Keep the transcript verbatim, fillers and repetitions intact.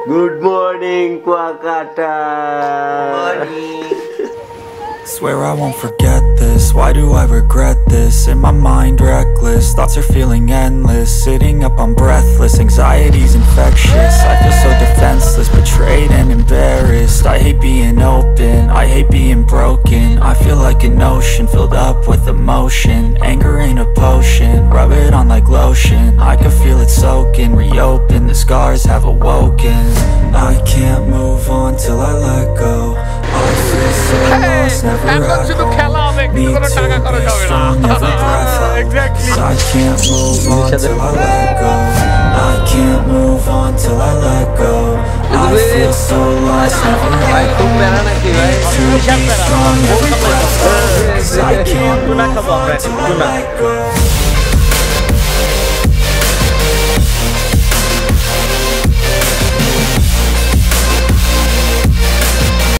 Good morning, KuaKata. Morning. Swear I won't forget this, why do I regret this? In my mind reckless, thoughts are feeling endless. Sitting up I'm breathless, anxiety's infectious. I feel so defenseless, betrayed and embarrassed. I hate being open, I hate being broken. I feel like an ocean filled up with emotion. Anger ain't a potion, rub it on like lotion. I can feel it soaking, reopen, the scars have awoken. I can't move on till I let go. I feel so lost, never at home. Need to be strong, every breath out. Exactly. I can't move on till I let go. I can't move on till I let go. I feel so lost, never at home. Need to be strong, every breath out. I can't move on till I let go.